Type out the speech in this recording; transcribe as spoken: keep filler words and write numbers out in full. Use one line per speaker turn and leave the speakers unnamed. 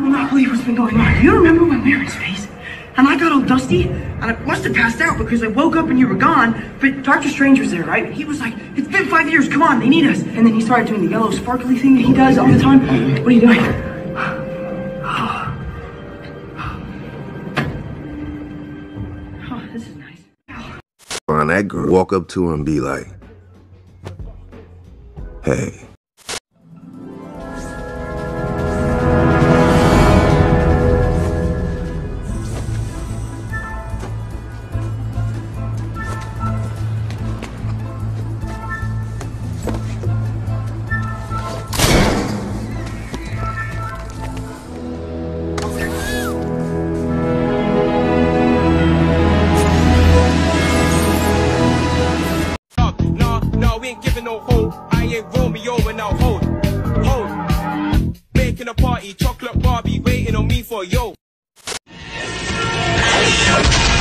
will not believe what's been going on. Do you remember when we were in space? And I got all dusty, and I must have passed out because I woke up and you were gone, but Doctor Strange was there, right? He was like, it's been five years, come on, they need us. And then he started doing the yellow sparkly thing that he does all the time. What are you doing? Oh, this is nice.
Find that girl, walk up to her and be like, hey.
No hold, I ain't Romeo and I'll hold, hold. Making a party, chocolate Barbie, waiting on me for yo.